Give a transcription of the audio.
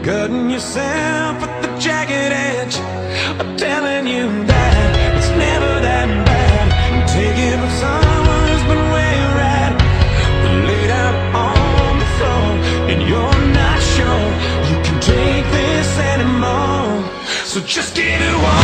Cutting yourself at the jagged edge, I'm telling you that it's never that bad. Take it from someone who's been where you're at, laid out on the floor, and you're not sure you can take this anymore. So just give it one